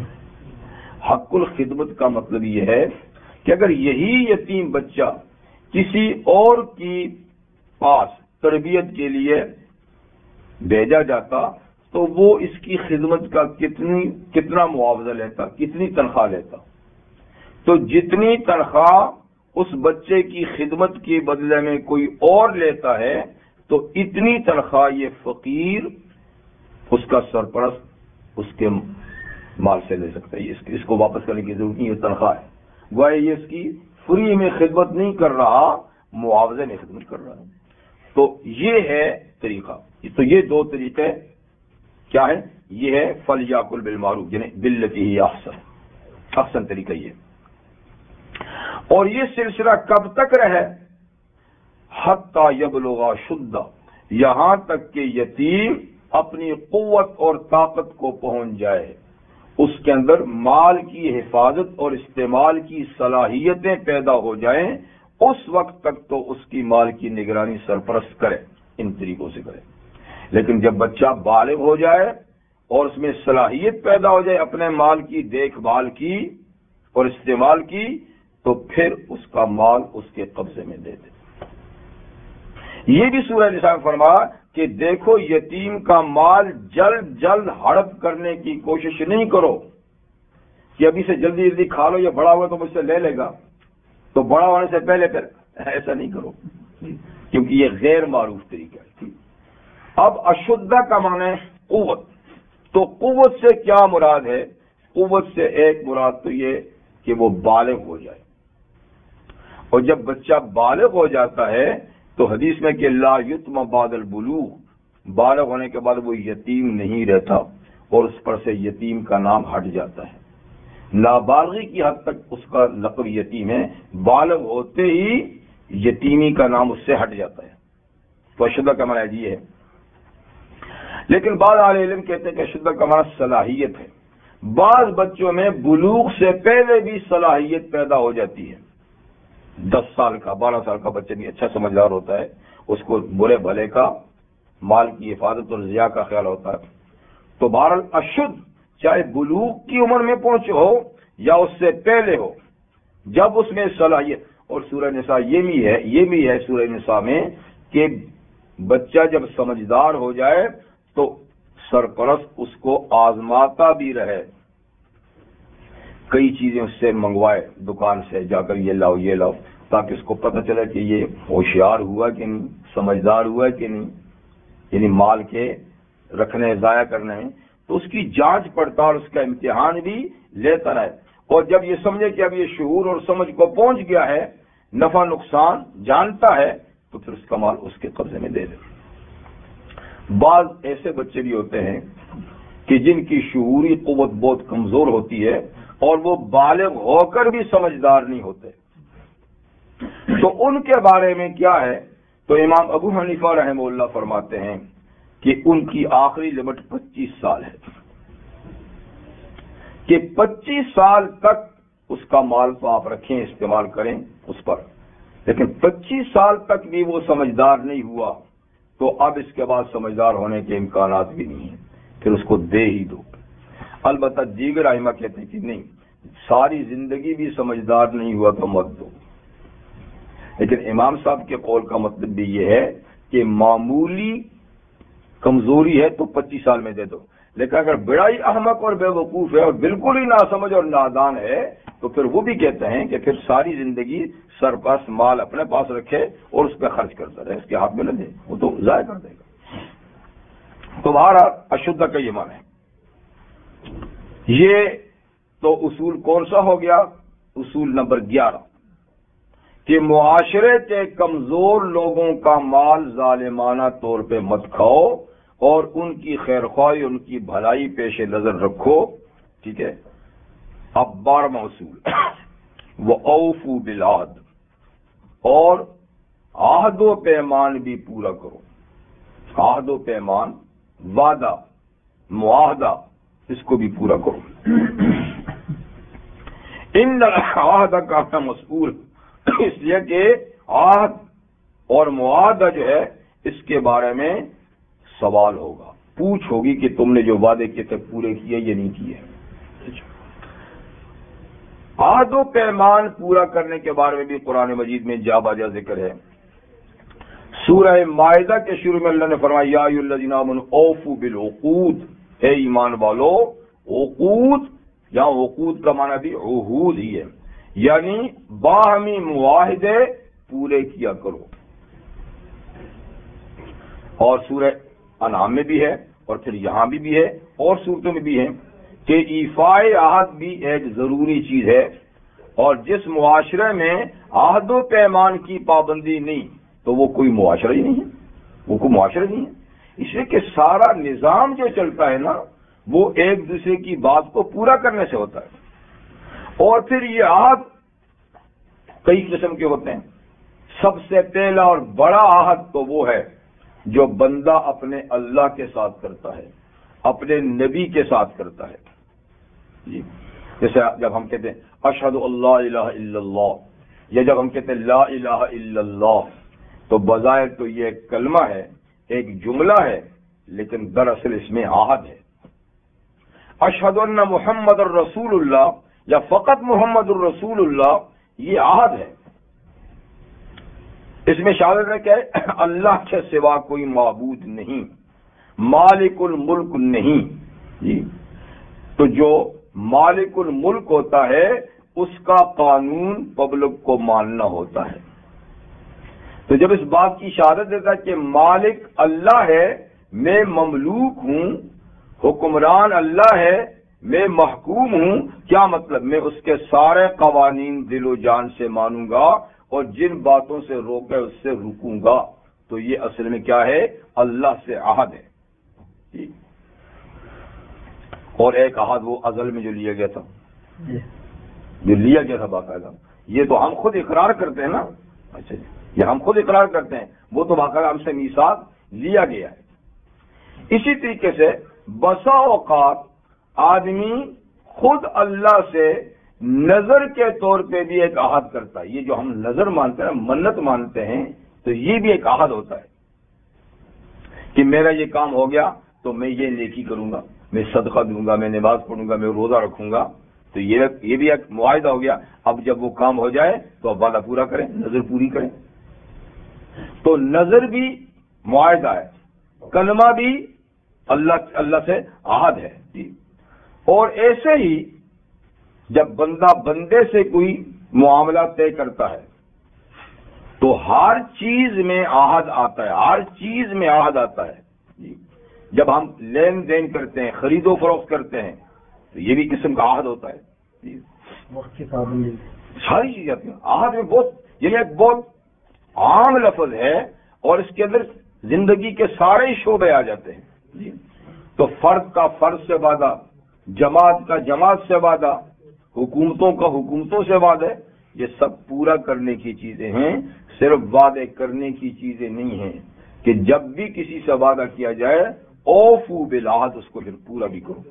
حق الخدمت کا مطلب یہ ہے کہ اگر یہی یتیم بچہ کسی اور کی پاس تربیت کے لیے بھیجا جاتا تو وہ اس کی خدمت کا کتنی کتنا معاوضہ لیتا، کتنی تنخواہ لیتا، تو جتنی تنخواہ اس بچے کی خدمت کے بدلے میں کوئی اور لیتا ہے تو اتنی تنخواہ یہ فقیر اس کا سرپرست اس کے مال سے لے سکتا ہے، اس کو واپس کرنے کی ضرورت نہیں، یہ تنخواہ ہے، گویا یہ اس کی فری میں خدمت نہیں کر رہا، معاوضے میں خدمت کر رہا ہے۔ تو یہ ہے طریقہ، تو یہ دو طریقے کیا ہے؟ یہ ہے فَلْيَأْكُلْ بِالْمَعْرُوفِ، یعنی بِالَّتِی ہِیَ احسن، احسن طریقہ یہ۔ اور یہ سلسلہ کب تک رہے؟ حَتَّى يَبْلُغَ شُدَّ، یہاں تک کہ یتیم اپنی قوت اور طاقت کو پہنچ جائے، اس کے اندر مال کی حفاظت اور استعمال کی صلاحیتیں پیدا ہو جائیں، اس وقت تک تو اس کی مال کی نگرانی سرپرست کرے، ان طریقوں سے کرے۔ لیکن جب بچہ بالغ ہو جائے اور اس میں صلاحیت پیدا ہو جائے اپنے مال کی دیکھ بھال کی اور استعمال کی، تو پھر اس کا مال اس کے قبضے میں دے دے۔ یہ بھی سورہ نساء میں فرمایا کہ دیکھو یتیم کا مال جلد جلد ہڑپ کرنے کی کوشش نہیں کرو کہ ابھی سے جلدی جلدی کھا لو، یا بڑا ہوا تو مجھ سے لے لے گا، تو بڑا ہونے سے پہلے پھر ایسا نہیں کرو، کیونکہ یہ غیر معروف طریقہ ہے۔ اب اشدہ کا معنی قوت، تو قوت سے کیا مراد ہے؟ قوت سے ایک مراد تو یہ کہ وہ بالغ ہو جائے، اور جب بچہ بالغ ہو جاتا ہے تو حدیث میں کہ لا یتم بعد البلوغ، بالغ ہونے کے بعد وہ یتیم نہیں رہتا اور اس پر سے یتیم کا نام ہٹ جاتا ہے، نابالغی کی حد تک اس کا لقب یتیم ہے، بالغ ہوتے ہی یتیمی کا نام اس سے ہٹ جاتا ہے۔ تو اشدہ کا معنی یہ ہے، لیکن بعض اہل علم کہتے ہیں کہ اشدہ کا معنی صلاحیت ہے۔ بعض بچوں میں بلوغ سے پہلے بھی صلاحیت پیدا ہو جاتی ہے، دس سال کا بارہ سال کا بچہ بھی اچھا سمجھدار ہوتا ہے، اس کو برے بھلے کا، مال کی حفاظت اور ضیاع کا خیال ہوتا ہے۔ تو بہرحال اشد چاہے بلوغ کی عمر میں پہنچے ہو یا اس سے پہلے ہو، جب اس میں صلاحیت، اور سورہ نساء یہ بھی ہے یہ بھی ہے سورہ نساء میں کہ بچہ جب سمجھدار ہو جائے تو سرپرست اس کو آزماتا بھی رہے، کئی چیزیں اس سے منگوائے دکان سے جا کر، یہ لاؤ یہ لاؤ، تاکہ اس کو پتہ چلے کہ یہ ہوشیار ہوا کہ نہیں، سمجھدار ہوا کہ نہیں، یعنی مال کے رکھنے ضائع کرنے میں، تو اس کی جانچ پڑتال، اس کا امتحان بھی لیتا رہے، اور جب یہ سمجھے کہ اب یہ شعور اور سمجھ کو پہنچ گیا ہے، نفع نقصان جانتا ہے، تو پھر اس کا مال اس کے قبضے میں دے دے۔ بعض ایسے بچے بھی ہوتے ہیں کہ جن کی شعوری قوت بہت کمزور ہوتی ہے اور وہ بالغ ہو کر بھی سمجھدار نہیں ہوتے، تو ان کے بارے میں کیا ہے؟ تو امام ابو حنیفہ رحمہ اللہ فرماتے ہیں کہ ان کی آخری لمٹ پچیس سال ہے، کہ پچیس سال تک اس کا مال تو آپ رکھیں، استعمال کریں اس پر، لیکن پچیس سال تک بھی وہ سمجھدار نہیں ہوا تو اب اس کے بعد سمجھدار ہونے کے امکانات بھی نہیں ہیں، پھر اس کو دے ہی دو۔ البتہ دیگر ائمہ کہتے ہیں کہ نہیں، ساری زندگی بھی سمجھدار نہیں ہوا تو مت دو، لیکن امام صاحب کے قول کا مطلب بھی یہ ہے کہ معمولی کمزوری ہے تو پچیس سال میں دے دو، لیکن اگر بڑا ہی احمق اور بے وقوف ہے اور بالکل ہی ناسمجھ اور نادان ہے تو پھر وہ بھی کہتے ہیں کہ پھر ساری زندگی سر پاس مال اپنے پاس رکھے اور اس پہ خرچ کرتا رہے، اس کے ہاتھ میں نہ دے، وہ تو ضائع کر دے گا۔ تو بہرحال اشدہ کا یہ معنی ہے۔ یہ تو اصول کون سا ہو گیا؟ اصول نمبر گیارہ، کہ معاشرے کے کمزور لوگوں کا مال ظالمانہ طور پہ مت کھاؤ اور ان کی خیرخواہی، ان کی بھلائی پیش نظر رکھو، ٹھیک ہے۔ اب بارہواں اصول، وَأَوْفُوا بِالْعَهْدِ، اور عہد و پیمان بھی پورا کرو۔ عہد و پیمان، وعدہ، معاہدہ، اس کو بھی پورا کرو۔ ان العہد کا مسئول، اس لیے کہ عہد اور معاہدہ جو ہے اس کے بارے میں سوال ہوگا، پوچھ ہوگی کہ تم نے جو وعدے کیے تھے پورے کیے یا نہیں کیے۔ عہد و پیمان پورا کرنے کے بارے میں بھی قرآن مجید میں جا باجا ذکر ہے۔ سورہ مائدہ کے شروع میں اللہ نے فرمایا یا ایھا الذین آمنوا اوفوا بالعقود، اے ایمان والو، عقود، یہاں عقود کا معنی بھی عہود ہی ہے، یعنی باہمی معاہدے پورے کیا کرو۔ اور سورہ انعام میں بھی ہے اور پھر یہاں بھی بھی ہے اور صورتوں میں بھی ہے کہ ایفاء عہد بھی ایک ضروری چیز ہے، اور جس معاشرے میں عہد و پیمان کی پابندی نہیں تو وہ کوئی معاشرہ ہی نہیں ہے، وہ کوئی معاشرہ نہیں ہے، اس لیے کہ سارا نظام جو چلتا ہے نا وہ ایک دوسرے کی بات کو پورا کرنے سے ہوتا ہے۔ اور پھر یہ عہد کئی قسم کے ہوتے ہیں۔ سب سے پہلا اور بڑا عہد تو وہ ہے جو بندہ اپنے اللہ کے ساتھ کرتا ہے، اپنے نبی کے ساتھ کرتا ہے۔ جی، جیسے جب ہم کہتے ہیں اشہد اللہ الہ الا اللہ، یا جب ہم کہتے ہیں لا الہ الا اللہ، تو بظاہر تو یہ ایک کلمہ ہے، ایک جملہ ہے، لیکن دراصل اس میں عہد ہے۔ اشہد ان محمد الرسول اللہ، یا فقط محمد الرسول اللہ، یہ عہد ہے۔ اس میں شامل ہے کہ اللہ کے سوا کوئی معبود نہیں، مالک الملک نہیں۔ جی، تو جو مالک الملک ہوتا ہے اس کا قانون پبلک کو ماننا ہوتا ہے۔ تو جب اس بات کی شہادت دیتا ہے کہ مالک اللہ ہے، میں مملوک ہوں، حکمران اللہ ہے، میں محکوم ہوں. کیا مطلب؟ میں اس کے سارے قوانین دل و جان سے مانوں گا اور جن باتوں سے روکے اس سے رکوں گا. تو یہ اصل میں کیا ہے؟ اللہ سے عہد ہے. اور ایک عہد وہ ازل میں جو لیا گیا تھا، جو لیا گیا تھا باقاعدہ، یہ تو ہم خود اقرار کرتے ہیں نا. اچھا جی، یہ ہم خود اقرار کرتے ہیں، وہ تو باقاعدہ ہم سے میثاق لیا گیا ہے. اسی طریقے سے بسا اوقات آدمی خود اللہ سے نظر کے طور پہ بھی ایک عہد کرتا ہے. یہ جو ہم نظر مانتے ہیں، منت مانتے ہیں، تو یہ بھی ایک عہد ہوتا ہے کہ میرا یہ کام ہو گیا تو میں یہ نیکی کروں گا، میں صدقہ دوں گا، میں نماز پڑھوں گا، میں روزہ رکھوں گا. تو یہ یہ بھی ایک معاہدہ ہو گیا. اب جب وہ کام ہو جائے تو اب وعدہ پورا کریں، نظر پوری کریں. تو نظر بھی معاہدہ ہے، کلمہ بھی اللہ اللہ سے عہد ہے. جی. اور ایسے ہی جب بندہ بندے سے کوئی معاملہ طے کرتا ہے تو ہر چیز میں عہد آتا ہے، ہر چیز میں عہد آتا ہے. جی. جب ہم لین دین کرتے ہیں، خرید و فروخت کرتے ہیں، تو یہ بھی قسم کا عہد ہوتا ہے. جی. ساری چیزیں آتی ہیں عہد میں. بہت یعنی ایک بہت عام لفظ ہے اور اس کے اندر زندگی کے سارے شعبے آ جاتے ہیں. جی. تو فرد کا فرد سے وعدہ، جماعت کا جماعت سے وعدہ، حکومتوں کا حکومتوں سے وعدہ، یہ سب پورا کرنے کی چیزیں ہیں، صرف وعدے کرنے کی چیزیں نہیں ہیں کہ جب بھی کسی سے وعدہ کیا جائے اوفو بالعہد، اس کو پھر پورا بھی کرو.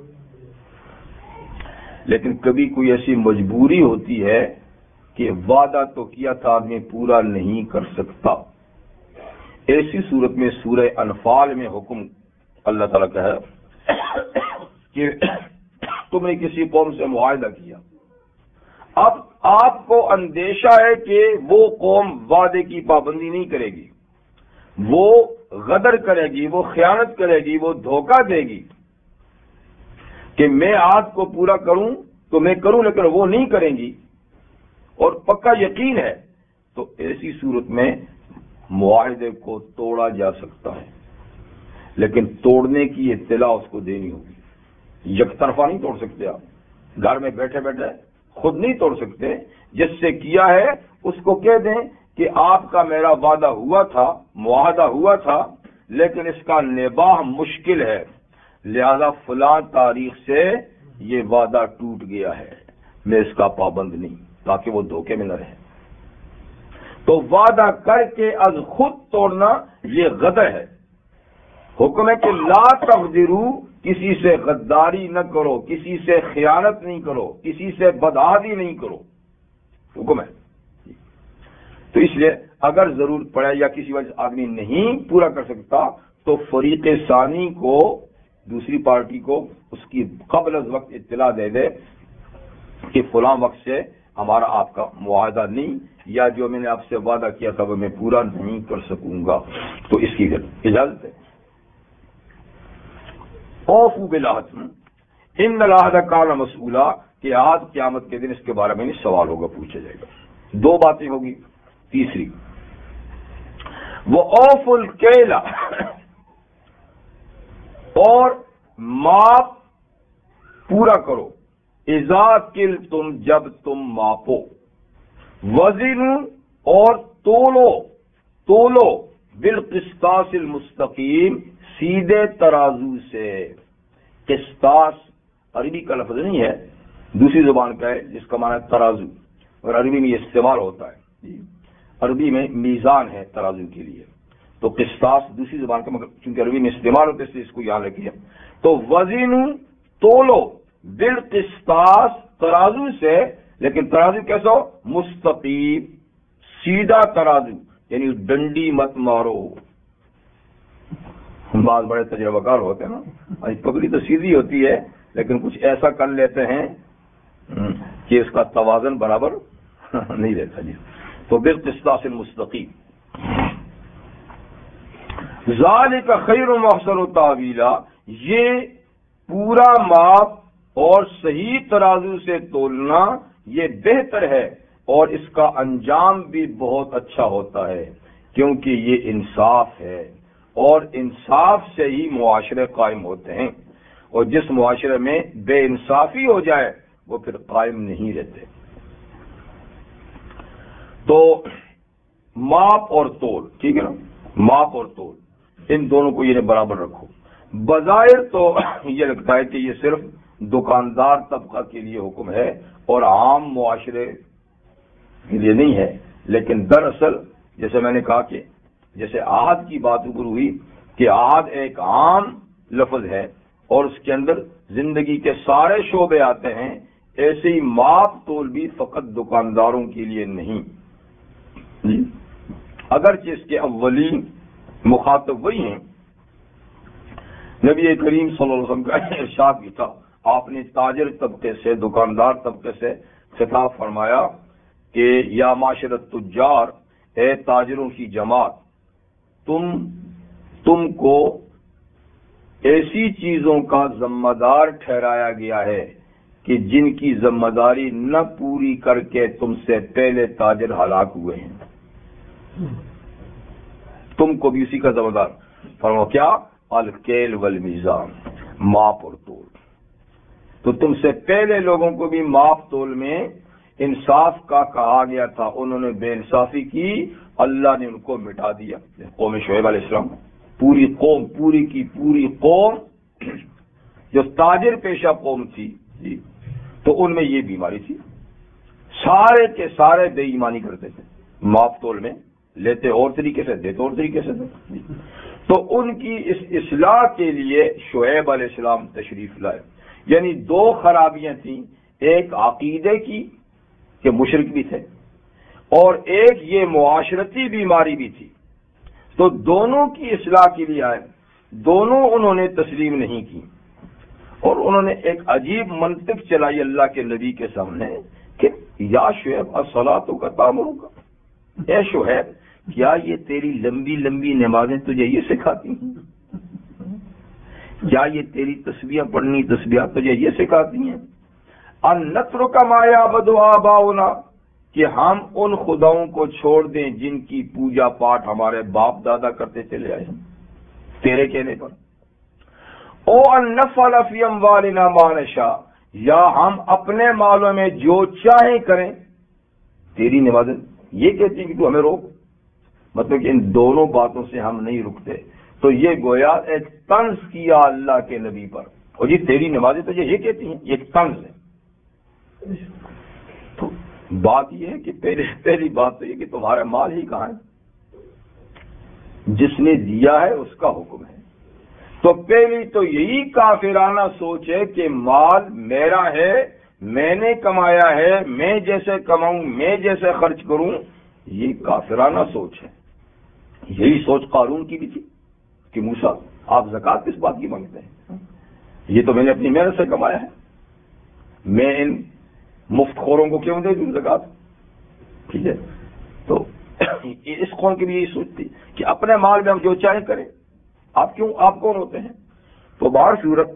لیکن کبھی کوئی ایسی مجبوری ہوتی ہے کہ وعدہ تو کیا تھا آدمی پورا نہیں کر سکتا. ایسی صورت میں سورہ انفال میں حکم اللہ تعالیٰ کا ہے کہ تم نے کسی قوم سے معاہدہ کیا، اب آپ کو اندیشہ ہے کہ وہ قوم وعدے کی پابندی نہیں کرے گی، وہ غدر کرے گی، وہ خیانت کرے گی، وہ دھوکہ دے گی کہ میں عہد کو پورا کروں تو میں کروں لیکن وہ نہیں کریں گی اور پکا یقین ہے. تو ایسی صورت میں معاہدے کو توڑا جا سکتا ہے، لیکن توڑنے کی اطلاع اس کو دینی ہوگی. یک طرفہ نہیں توڑ سکتے. آپ گھر میں بیٹھے بیٹھے خود نہیں توڑ سکتے. جس سے کیا ہے اس کو کہہ دیں کہ آپ کا میرا وعدہ ہوا تھا، معاہدہ ہوا تھا، لیکن اس کا نباہ مشکل ہے، لہذا فلاں تاریخ سے یہ وعدہ ٹوٹ گیا ہے، میں اس کا پابند نہیں، تاکہ وہ دھوکے میں نہ رہے. تو وعدہ کر کے از خود توڑنا یہ غدر ہے. حکم ہے کہ لا تغدروا، کسی سے غداری نہ کرو، کسی سے خیانت نہیں کرو، کسی سے بدعہدی نہیں کرو، حکم ہے. تو اس لیے اگر ضرورت پڑے یا کسی وجہ سے آدمی نہیں پورا کر سکتا تو فریق ثانی کو، دوسری پارٹی کو اس کی قبل از وقت اطلاع دے دے کہ فلاں وقت سے ہمارا آپ کا معاہدہ نہیں، یا جو میں نے آپ سے وعدہ کیا تھا وہ میں پورا نہیں کر سکوں گا، تو اس کی اجازت ہے. اوفوا بالعہد ان العہد کان مسئولا، کہ عہد قیامت کے دن اس کے بارے میں نہیں سوال ہوگا، پوچھا جائے گا. دو باتیں ہوگی. تیسری وہ اوفوا الکیل، اور ماپ پورا کرو، اذا کلتم، جب تم ماپو، وزنوا، اور تولو، تولو، بالقسطاس المستقیم، سیدھے ترازو سے. قسطاس عربی کا لفظ نہیں ہے، دوسری زبان کا ہے جس کا معنی ہے ترازو، اور عربی میں یہ استعمال ہوتا ہے. عربی میں میزان ہے ترازو کے لیے، تو قسطاس دوسری زبان کا، مگر چونکہ عربی میں استعمال ہوتا ہے اس لیے اس کو یاد رکھیے. تو وزنوا، تولو، بالقسطاس، ترازو سے، لیکن ترازو کیسا ہو؟ مستقیم، سیدھا ترازو، یعنی ڈنڈی مت مارو. بعض بڑے تجربہ کار ہوتے ہیں نا، پگڑی تو سیدھی ہوتی ہے لیکن کچھ ایسا کر لیتے ہیں کہ اس کا توازن برابر نہیں رہتا. جی. تو بالقسطاس المستقیم، ذالک خیر و احسن تاویلا، یہ پورا ماپ اور صحیح ترازو سے تولنا یہ بہتر ہے اور اس کا انجام بھی بہت اچھا ہوتا ہے، کیونکہ یہ انصاف ہے. اور انصاف سے ہی معاشرے قائم ہوتے ہیں، اور جس معاشرے میں بے انصافی ہو جائے وہ پھر قائم نہیں رہتے۔ تو ماپ اور تول، ٹھیک ہے نا، ماپ اور تول ان دونوں کو یہ برابر رکھو۔ بظاہر تو یہ لگتا ہے کہ یہ صرف دکاندار طبقہ کے لیے حکم ہے اور عام معاشرے کے لیے نہیں ہے، لیکن دراصل جیسے میں نے کہا کہ جیسے عہد کی بات اوپر ہوئی کہ عہد ایک عام لفظ ہے اور اس کے اندر زندگی کے سارے شعبے آتے ہیں، ایسے ہی ماپ تول بھی فقط دکانداروں کے لیے نہیں، اگرچہ اس کے اولین مخاطب وہی ہیں۔ نبی کریم صلی اللہ علیہ وسلم کا ارشاد بھی تھا، آپ نے تاجر طبقے سے، دکاندار طبقے سے خطاب فرمایا کہ یا معاشرت تجار، اے تاجروں کی جماعت، تم تم کو ایسی چیزوں کا ذمہ دار ٹھہرایا گیا ہے کہ جن کی ذمہ داری نہ پوری کر کے تم سے پہلے تاجر ہلاک ہوئے ہیں، تم کو بھی اسی کا ذمہ دار فرماؤ کیا؟ الکیل والمیزان، ماپ اور تول۔ تو تم سے پہلے لوگوں کو بھی ماپ تول میں انصاف کا کہا گیا تھا، انہوں نے بے انصافی کی، اللہ نے ان کو مٹا دیا۔ قوم شعیب علیہ السلام، پوری قوم، پوری کی پوری قوم جو تاجر پیشہ قوم تھی جی، تو ان میں یہ بیماری تھی، سارے کے سارے بے ایمانی کرتے تھے، ماپ تول میں لیتے اور طریقے سے، دیتے اور طریقے سے تھے۔ تو ان کی اس اصلاح کے لیے شعیب علیہ السلام تشریف لائے۔ یعنی دو خرابیاں تھیں، ایک عقیدے کی کہ مشرک بھی تھے، اور ایک یہ معاشرتی بیماری بھی تھی، تو دونوں کی اصلاح کے لیے آئے، دونوں انہوں نے تسلیم نہیں کی، اور انہوں نے ایک عجیب منطق چلائی اللہ کے نبی کے سامنے کہ یا شعیب الصلاۃ کا تامرک، اے شعیب کیا یہ تیری لمبی لمبی نمازیں تجھے یہ سکھاتی ہیں؟ کیا یہ تیری تسبیح پڑھنی تسبیحات تجھے یہ سکھاتی ہیں؟ ان نترک ما یعبد آباؤنا، کہ ہم ان خداؤں کو چھوڑ دیں جن کی پوجا پاٹ ہمارے باپ دادا کرتے چلے آئے ہیں تیرے کہنے پر، او ان نفعل فی اموالنا ما نشاء، یا ہم اپنے مالوں میں جو چاہیں کریں۔ تیری نمازیں یہ کہتی ہیں کہ تو ہمیں روک، مطلب کہ ان دونوں باتوں سے ہم نہیں رکتے۔ تو یہ گویا ایک طنز کیا اللہ کے نبی پر، اور یہ تیری نمازیں تجھے یہ کہتی ہیں، یہ ایک طنز ہے۔ تو بات یہ ہے کہ پہلے پہلی بات تو یہ کہ تمہارا مال ہی کہاں ہے؟ جس نے دیا ہے اس کا حکم ہے۔ تو پہلی تو یہی کافرانہ سوچ ہے کہ مال میرا ہے، میں نے کمایا ہے، میں جیسے کماؤں، میں جیسے خرچ کروں، یہ کافرانہ سوچ ہے۔ یہی سوچ قارون کی بھی تھی کہ موسیٰ آپ زکوٰۃ کس بات کی مانگتے ہیں؟ یہ تو میں نے اپنی محنت سے کمایا ہے، میں ان مفت خوروں کو کیوں دے دوں زکوٰۃ؟ ٹھیک ہے، تو اس قوم کی بھی یہی سوچ تھی کہ اپنے مال میں ہم جو چاہیں کریں، آپ کیوں، آپ کون ہوتے ہیں؟ تو بہر صورت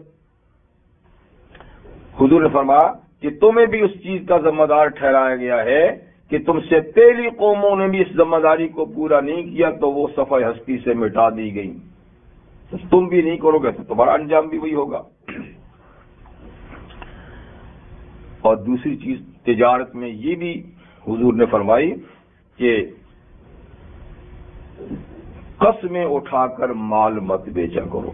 حضور نے فرمایا کہ تمہیں بھی اس چیز کا ذمہ دار ٹھہرایا گیا ہے کہ تم سے پہلی قوموں نے بھی اس ذمہ داری کو پورا نہیں کیا تو وہ صفحہ ہستی سے مٹا دی گئی، تم بھی نہیں کرو گے تو تمہارا انجام بھی وہی ہوگا۔ اور دوسری چیز تجارت میں یہ بھی حضور نے فرمائی کہ قسمیں اٹھا کر مال مت بیچا کرو،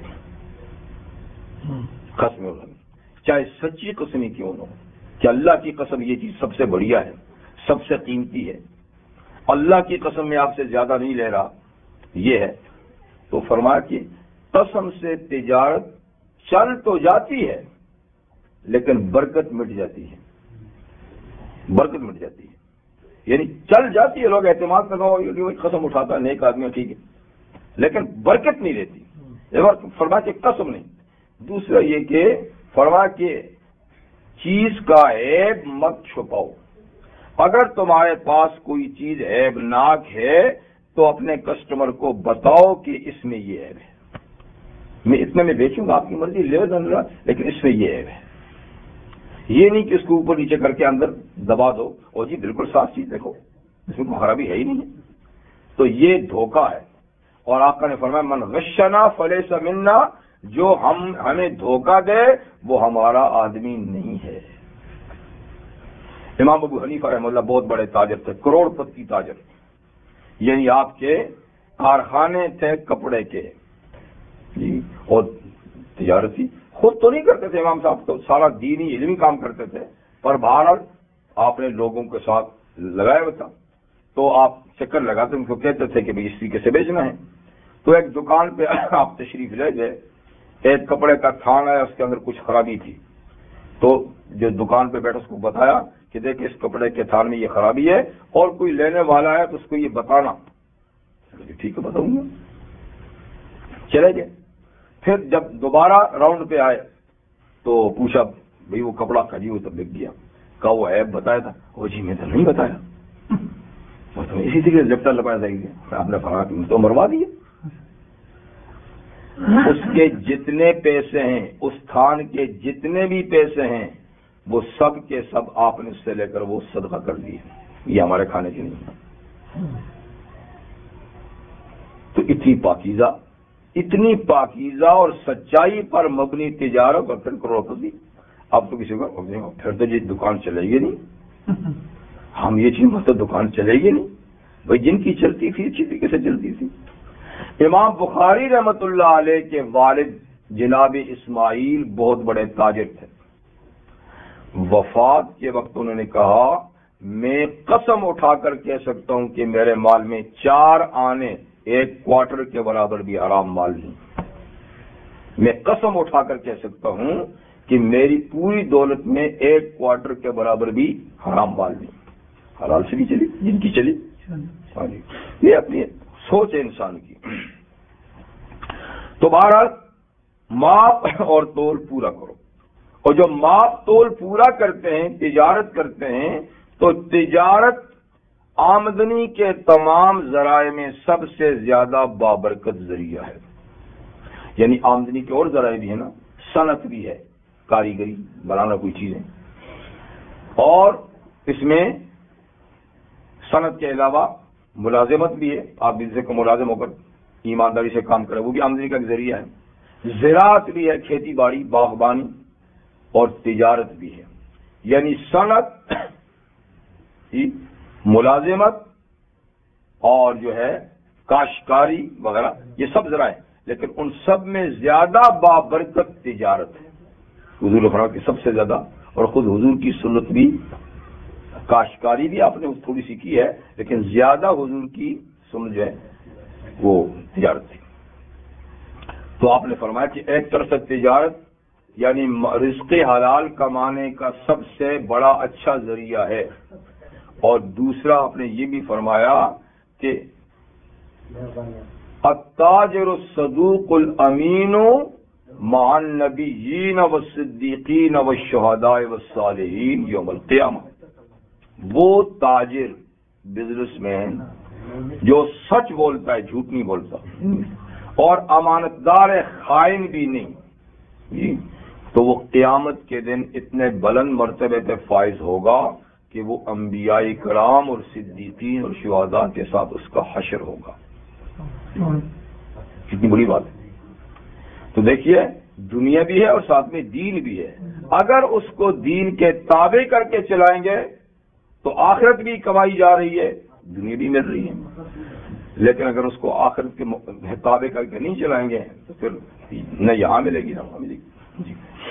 قسمیں اٹھا، چاہے سچی قسمیں کیوں نہ ہو، کہ اللہ کی قسم یہ چیز سب سے بڑھیا ہے، سب سے قیمتی ہے، اللہ کی قسم میں آپ سے زیادہ نہیں لے رہا، یہ ہے۔ تو فرمایا کہ قسم سے تجارت چل تو جاتی ہے لیکن برکت مٹ جاتی ہے، برکت مٹ جاتی ہے، یعنی چل جاتی ہے، لوگ اعتماد کرنا قسم اٹھاتا ہے نیک آدمی، ٹھیک ہے، لیکن برکت نہیں رہتی۔ فرمایا کہ قسم نہیں۔ دوسرا یہ کہ فرمایا کہ چیز کا عیب مت چھپاؤ، اگر تمہارے پاس کوئی چیز عیب ناک ہے تو اپنے کسٹمر کو بتاؤ کہ اس میں یہ عیب ہے، میں اتنے میں بیچوں گا، آپ کی مرضی لے دن، لیکن اس میں یہ عیب ہے۔ یہ نہیں کہ اس کو اوپر نیچے کر کے اندر دبا دو اور جی بالکل صاف چیز دیکھو، اس میں کوئی خرابی ہے ہی نہیں ہے، تو یہ دھوکہ ہے۔ اور آقا نے فرمایا من غشنا فلیس منا، جو ہم ہمیں دھوکہ دے وہ ہمارا آدمی نہیں ہے۔ امام ابو حنیفہ رحمہ اللہ بہت بڑے تاجر تھے، کروڑ پتی تاجر، یعنی آپ کے کارخانے تھے کپڑے کے جی، اور تجارتی خود تو نہیں کرتے تھے امام صاحب، تو سارا دینی علمی کام کرتے تھے، پر بہرحال آپ نے لوگوں کے ساتھ لگایا ہوا تھا، تو آپ چکر لگاتے ان کو کہتے تھے کہ بھائی اس طریقے سے بیچنا ہے۔ تو ایک دکان پہ آپ تشریف لے گئے، ایک کپڑے کا تھان آیا، اس کے اندر کچھ خرابی تھی، تو جو دکان پہ بیٹھا اس کو بتایا کہ دیکھ اس کپڑے کے تھان میں یہ خرابی ہے، اور کوئی لینے والا ہے تو اس کو یہ بتانا۔ ٹھیک ہے بتاؤں گا، چلے گئے۔ پھر جب دوبارہ راؤنڈ پہ آئے تو پوچھا بھئی وہ کپڑا خرید وہ تب لکھ گیا، کہا وہ عیب بتایا تھا، وہ جی میں تو نہیں بتایا، وہ تو اسی طریقے لپٹا لپایا جائے گا، آپ نے فرمایا کہ تو مروا دیے۔ اس کے جتنے پیسے ہیں، اس تھان کے جتنے بھی پیسے ہیں، وہ سب کے سب آپ نے اس سے لے کر وہ صدقہ کر دیے، یہ ہمارے کھانے کے نہیں۔ تو اتنی پاکیزہ اتنی پاکیزہ اور سچائی پر مبنی تجارت اور پھر کروڑپتی۔ اب تو کسی کو پھر تو یہ دکان چلے گی نہیں، ہم یہ چیز تو دکان چلے گی نہیں بھائی، جن کی چلتی تھی اچھی طریقے سے چلتی تھی۔ امام بخاری رحمت اللہ علیہ کے والد جناب اسماعیل بہت بڑے تاجر تھے، وفات کے وقت انہوں نے کہا میں قسم اٹھا کر کہہ سکتا ہوں کہ میرے مال میں چار آنے ایک کوارٹر کے برابر بھی حرام مال نہیں، میں قسم اٹھا کر کہہ سکتا ہوں کہ میری پوری دولت میں ایک کوارٹر کے برابر بھی حرام مال نہیں، حلال سے بھی چلی جن کی چلی۔ ہاں جی، یہ اپنی سوچ ہے انسان کی۔ تو بہرحال ماپ اور تول پورا کرو، اور جو ماپ تول پورا کرتے ہیں، تجارت کرتے ہیں، تو تجارت آمدنی کے تمام ذرائع میں سب سے زیادہ بابرکت ذریعہ ہے۔ یعنی آمدنی کے اور ذرائع بھی ہے نا، صنعت بھی ہے، کاریگری بنانا کوئی چیزیں، اور اس میں صنعت کے علاوہ ملازمت بھی ہے، آپ جن سے کو ملازم ہو کر ایمانداری سے کام کرے وہ بھی آمدنی کا ایک ذریعہ ہے، زراعت بھی ہے، کھیتی باڑی باغبانی، اور تجارت بھی ہے۔ یعنی صنعت، ملازمت اور جو ہے کاشتکاری وغیرہ، یہ سب ذرائع ہیں، لیکن ان سب میں زیادہ بابرکت تجارت ہے۔ حضور نے فرمایا کہ سب سے زیادہ، اور خود حضور کی سنت بھی، کاشتکاری بھی آپ نے تھوڑی سی کی ہے، لیکن زیادہ حضور کی سنت جو ہے وہ تجارت تھی۔ تو آپ نے فرمایا کہ ایک طرف سے تجارت یعنی رزق حلال کمانے کا سب سے بڑا اچھا ذریعہ ہے، اور دوسرا آپ نے یہ بھی فرمایا کہ التاجر الصدوق الامین مع النبیین والصدیقین والشہداء والصالحین یوم القیامہ۔ وہ تاجر، بزنس مین جو سچ بولتا ہے، جھوٹ نہیں بولتا، اور امانت دار ہے، خائن بھی نہیں جی، تو وہ قیامت کے دن اتنے بلند مرتبے پہ فائز ہوگا کہ وہ انبیاء کرام اور صدیقین اور شہداء کے ساتھ اس کا حشر ہوگا۔ کتنی بڑی بات ہے۔ تو دیکھیے دنیا بھی ہے اور ساتھ میں دین بھی ہے، اگر اس کو دین کے تابع کر کے چلائیں گے تو آخرت بھی کمائی جا رہی ہے، دنیا بھی مل رہی ہے، لیکن اگر اس کو آخرت کے تابع کر کے نہیں چلائیں گے تو پھر نہ یہاں ملے گی نہ وہاں ملے گی۔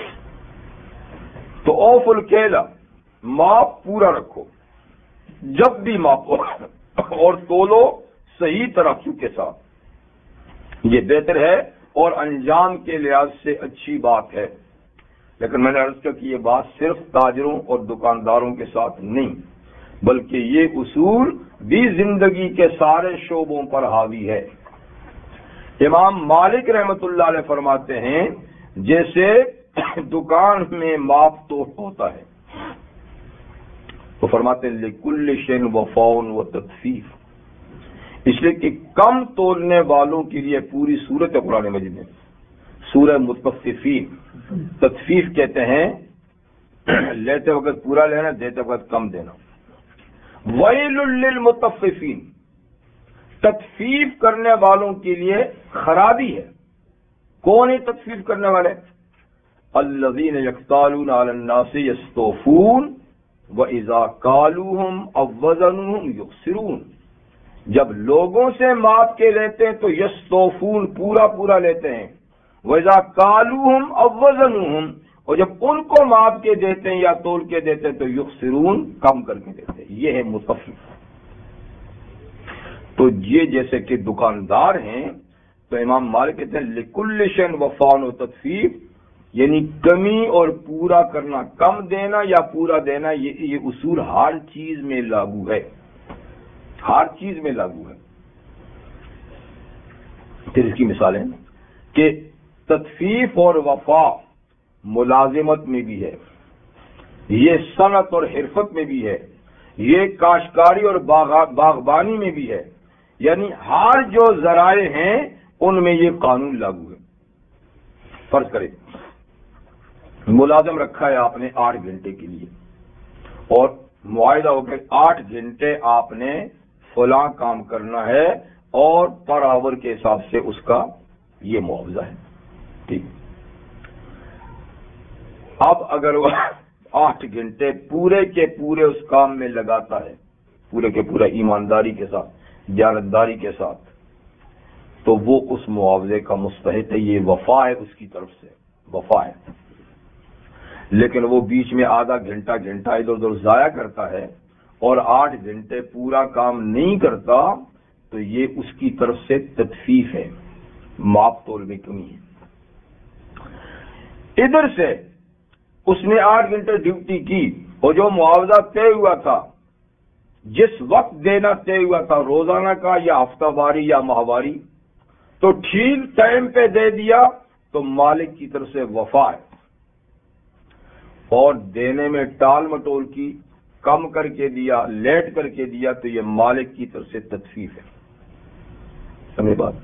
تو اوف الکیلا، ماپ پورا رکھو، جب بھی ماپو اور تولو صحیح ترقی کے ساتھ، یہ بہتر ہے اور انجام کے لحاظ سے اچھی بات ہے۔ لیکن میں نے عرض کیا کہ یہ بات صرف تاجروں اور دکانداروں کے ساتھ نہیں، بلکہ یہ اصول بھی زندگی کے سارے شعبوں پر حاوی ہے۔ امام مالک رحمت اللہ علیہ فرماتے ہیں جیسے دکان میں ماپ توٹ ہوتا ہے، تو فرماتے ہیں لِكُلِّ شَيْءٍ وَفَاءٌ وَتَطْفِيفٌ، اس لیے کہ کم تولنے والوں کے لیے پوری سورت قرآن مجید میں سورہ مطففین، تطفیف کہتے ہیں لیتے وقت پورا لینا، دیتے وقت کم دینا۔ وَيْلٌ لِّلْمُطَفِّفِينَ، تطفیف کرنے والوں کے لیے خرابی ہے۔ کون ہے تطفیف کرنے والے؟ الذین یکتالون علی الناس یستوفون وَإِذَا كَالُوهُمْ أَوْ وَزَنُوهُمْ يُخْسِرُونَ، جب لوگوں سے ماپ کے لیتے ہیں تو یستوفون پورا پورا لیتے ہیں، وَإِذَا كَالُوهُمْ أَوْ وَزَنُوهُمْ، اور جب ان کو ماپ کے دیتے ہیں یا تول کے دیتے ہیں تو یخسرون کم کر کے دیتے ہیں۔ یہ ہے مطفف۔ تو یہ جیسے کہ دکاندار ہیں تو امام مالک کہتے ہیں لِكُلِّ شَيْءٍ وَفَاءٌ وَتَطْفِيفٌ، یعنی کمی اور پورا کرنا، کم دینا یا پورا دینا، یہ یہ اصول ہر چیز میں لاگو ہے، ہر چیز میں لاگو ہے۔ پھر اس کی مثالیں کہ تطفیف اور وفا ملازمت میں بھی ہے، یہ صنعت اور حرفت میں بھی ہے، یہ کاشتکاری اور باغبانی میں بھی ہے، یعنی ہر جو ذرائع ہیں ان میں یہ قانون لاگو ہے۔ فرض کریں ملازم رکھا ہے آپ نے آٹھ گھنٹے کے لیے، اور معاہدہ ہو کے آٹھ گھنٹے آپ نے فلاں کام کرنا ہے اور پر آور کے حساب سے اس کا یہ معاوضہ ہے، ٹھیک۔ اب اگر وہ آٹھ گھنٹے پورے کے پورے اس کام میں لگاتا ہے، پورے کے پورا ایمانداری کے ساتھ، دیانتداری کے ساتھ، تو وہ اس معاوضے کا مستحق ہے، یہ وفا ہے اس کی طرف سے، وفا ہے۔ لیکن وہ بیچ میں آدھا گھنٹہ گھنٹہ ادھر ادھر ضائع کرتا ہے اور آٹھ گھنٹے پورا کام نہیں کرتا، تو یہ اس کی طرف سے تطفیف ہے، ماپ تول میں کمی ہے۔ ادھر سے اس نے آٹھ گھنٹے ڈیوٹی کی اور جو معاوضہ طے ہوا تھا، جس وقت دینا طے ہوا تھا، روزانہ کا یا ہفتہ واری یا ماہواری، تو ٹھیک ٹائم پہ دے دیا تو مالک کی طرف سے وفا ہے، اور دینے میں ٹال مٹول کی، کم کر کے دیا، لیٹ کر کے دیا، تو یہ مالک کی طرف سے تطفیف ہے۔ سمجھ بات؟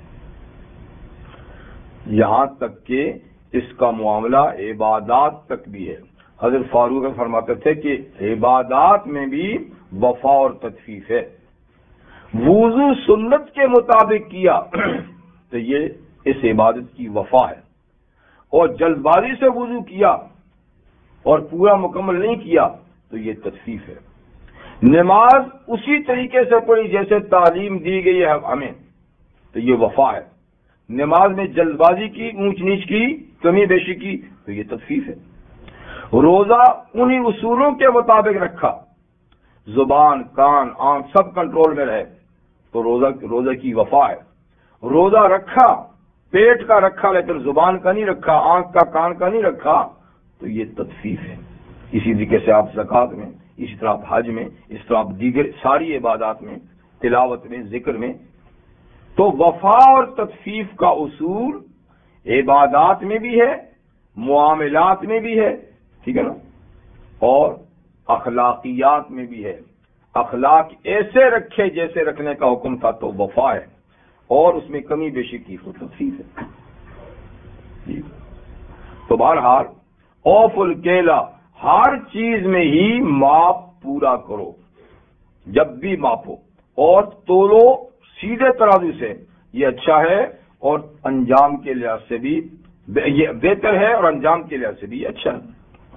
یہاں تک کہ اس کا معاملہ عبادات تک بھی ہے۔ حضرت فاروق فرماتے تھے کہ عبادات میں بھی وفا اور تطفیف ہے۔ وضو سنت کے مطابق کیا تو یہ اس عبادت کی وفا ہے، اور جلد بازی سے وضو کیا اور پورا مکمل نہیں کیا تو یہ تطفیف ہے۔ نماز اسی طریقے سے پڑھی جیسے تعلیم دی گئی ہے ہمیں تو یہ وفا ہے۔ نماز میں جلد بازی کی، اونچ نیچ کی، کمی بیشی کی تو یہ تطفیف ہے۔ روزہ انہی اصولوں کے مطابق رکھا، زبان، کان، آنکھ سب کنٹرول میں رہے تو روزہ روزہ کی وفا ہے۔ روزہ رکھا، پیٹ کا رکھا لیکن زبان کا نہیں رکھا، آنکھ کا، کان کا نہیں رکھا تو یہ تطفیف ہے۔ اسی طریقے سے آپ زکوٰۃ میں، اسی طرح آپ حج میں، اس طرح آپ دیگر ساری عبادات میں، تلاوت میں، ذکر میں، تو وفا اور تطفیف کا اصول عبادات میں بھی ہے، معاملات میں بھی ہے، ٹھیک ہے نا، اور اخلاقیات میں بھی ہے۔ اخلاق ایسے رکھے جیسے رکھنے کا حکم تھا تو وفا ہے، اور اس میں کمی بیشی کی تو تطفیف ہے۔ جی تو بہرحال اوف الکیلا، ہر چیز میں ہی ماپ پورا کرو، جب بھی ماپو، اور تولو سیدھے ترازو سے، یہ اچھا ہے، اور انجام کے لحاظ سے بھی یہ بہتر ہے، اور انجام کے لحاظ سے بھی اچھا ہے۔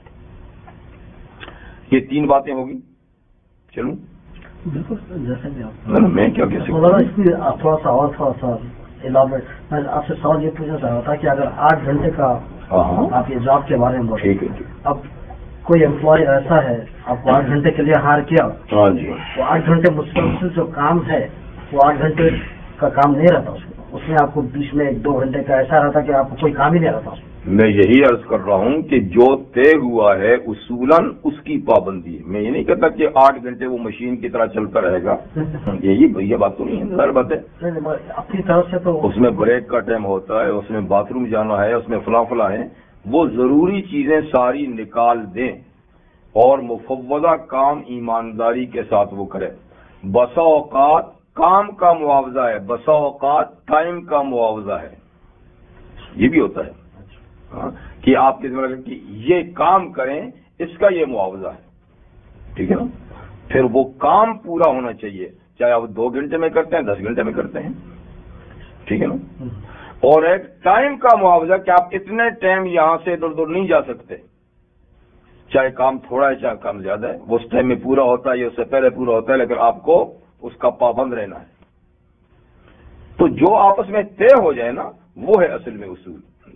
یہ تین باتیں ہوگی۔ چلوں بالکل جیسے بھی آپ میں کیا کہہ سکتا مولانا، اس کی آپ تھوڑا سا اور تھوڑا سا الیبوریٹ، میں آپ سے سوال یہ پوچھنا چاہ رہا تھا کہ اگر آٹھ گھنٹے کا آپ یہ جاب کے بارے میں بولیں، ٹھیک ہے جی، اب کوئی امپلائی ایسا ہے آپ کو آٹھ گھنٹے کے لیے ہائر کیا، ہاں جی، وہ آٹھ گھنٹے مسلسل جو کام ہے وہ آٹھ گھنٹے کا کام نہیں رہتا، اس کو اس میں آپ کو بیچ میں ایک دو گھنٹے کا ایسا رہتا کہ آپ کو کوئی کام ہی نہیں رہتا اس میں۔ میں یہی عرض کر رہا ہوں کہ جو طے ہوا ہے اصولاً اس کی پابندی ہے۔ میں یہ نہیں کہتا کہ آٹھ گھنٹے وہ مشین کی طرح چلتا رہے گا، یہی یہ بات تو نہیں ہے، ظاہر بات ہے اپنی طرف سے تو اس میں بریک کا ٹائم ہوتا ہے، اس میں باتھ روم جانا ہے، اس میں فلاں فلاں ہے، وہ ضروری چیزیں ساری نکال دیں اور مفوضہ کام ایمانداری کے ساتھ وہ کرے۔ بسا اوقات کام کا معاوضہ ہے، بسا اوقات ٹائم کا معاوضہ ہے، یہ بھی ہوتا ہے ہاں کہ آپ کے ذمہ کہ یہ کام کریں، اس کا یہ معاوضہ ہے، ٹھیک ہے نا۔ پھر وہ کام پورا ہونا چاہیے، چاہے آپ دو گھنٹے میں کرتے ہیں دس گھنٹے میں کرتے ہیں، ٹھیک ہے نا. اور ایک ٹائم کا معاوضہ کہ آپ اتنے ٹائم یہاں سے ادھر ادھر نہیں جا سکتے، چاہے کام تھوڑا ہے چاہے کام زیادہ ہے، وہ اس ٹائم میں پورا ہوتا ہے یا اس سے پہلے پورا ہوتا ہے، لیکن آپ کو اس کا پابند رہنا ہے. تو جو آپس میں طے ہو جائے نا وہ ہے اصل میں اصول.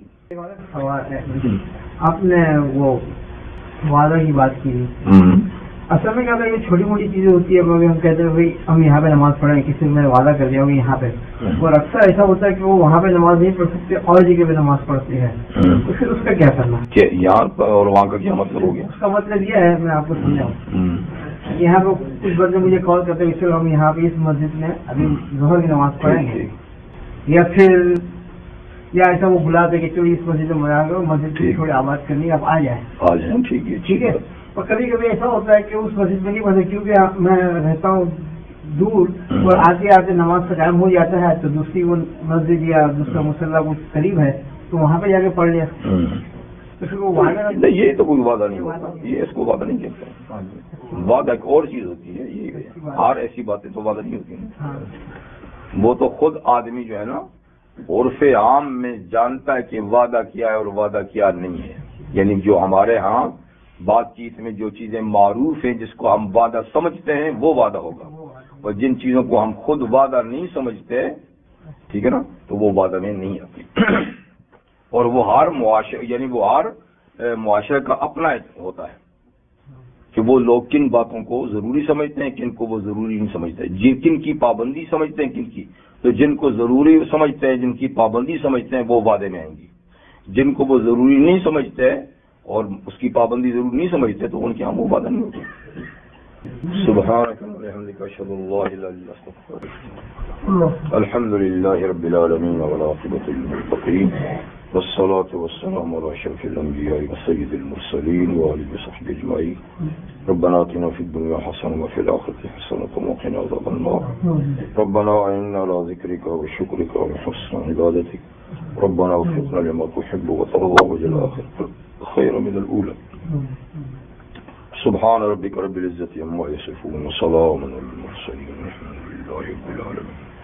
آپ نے وہ وعدہ کی بات کی، اصل میں کیا ہوتا ہے یہ چھوٹی موٹی چیزیں ہوتی ہے، ہم کہتے ہیں بھائی ہم یہاں پہ نماز پڑھیں، کسی نے وعدہ کر دیا ہوگا یہاں پہ، اور اکثر ایسا ہوتا ہے کہ وہ وہاں پہ نماز نہیں پڑھ سکتے اور جگہ پہ نماز پڑھتے ہیں، تو پھر اس کا کیا کرنا کہ یہاں پر اور وہاں کا کیا مطلب ہو گیا؟ اس کا مطلب یہ ہے، میں آپ کو سمجھاؤں، یہاں پہ کچھ بندے مجھے کال کرتے ہیں چلو ہم یہاں پہ اس مسجد میں ابھی ظہر کی نماز پڑھیں گے، یا پھر یا ایسا وہ بلاتے کہ چلو اس مسجد میں مزہ کرو، مسجد کی تھوڑی آباد کرنی آپ آ جائیں آ جائیں ٹھیک ہے ٹھیک ہے. اور کبھی کبھی ایسا ہوتا ہے کہ اس مسجد میں نہیں پڑھتے کیونکہ میں رہتا ہوں دور اور آتے آتے نماز کا ٹائم ہو جاتا ہے، تو دوسری وہ مسجد یا دوسرا مسلح کچھ قریب ہے تو وہاں پہ جا کے پڑھ لیا، تو پھر وہ وعدہ نہیں، یہ تو کوئی وعدہ نہیں ہوتا، یہ اس کو وعدہ نہیں کہتے. وعدہ ایک اور چیز ہوتی ہے، یہ ہر ایسی باتیں تو وعدہ نہیں ہوتی ہیں. وہ تو خود آدمی جو ہے نا عرف عام میں جانتا ہے کہ وعدہ کیا ہے اور وعدہ کیا نہیں ہے. یعنی جو ہمارے ہاں بات چیت میں جو چیزیں معروف ہیں جس کو ہم وعدہ سمجھتے ہیں وہ وعدہ ہوگا، اور جن چیزوں کو ہم خود وعدہ نہیں سمجھتے ٹھیک ہے نا تو وہ وعدہ میں نہیں آتی. اور وہ ہر معاشرے یعنی وہ ہر معاشرے کا اپنا ہوتا ہے کہ وہ لوگ کن باتوں کو ضروری سمجھتے ہیں کن کو وہ ضروری نہیں سمجھتے، جن کن کی پابندی سمجھتے ہیں کن کی، تو جن کو ضروری سمجھتے ہیں جن کی پابندی سمجھتے ہیں وہ وعدے میں آئیں گی، جن کو وہ ضروری نہیں سمجھتے اور اس کی پابندی ضروری نہیں سمجھتے تو ان کے ہم وہ وعدہ نہیں ہوتے. سبحانک وبحمدک اشہد ان لا الہ الا انت استغفرک. الحمد للہ رب العالمین والعاقبۃ للمتقین والصلاة والسلام على اشرف الانبیاء وسید المرسلین وآلہ وصحبہ اجمعین. ربنا آتنا فی الدنیا حسنة وفی الآخرة حسنة وقنا عذاب النار. ربنا اعنا على ذکرک وشکرک وحسن عبادتک. ربنا وفقنا لما تحب وترضى وجل آخر خير من الأولى. سبحان ربك رب العزة عما يصفون وسلام على المرسلين والحمد لله رب العالمين.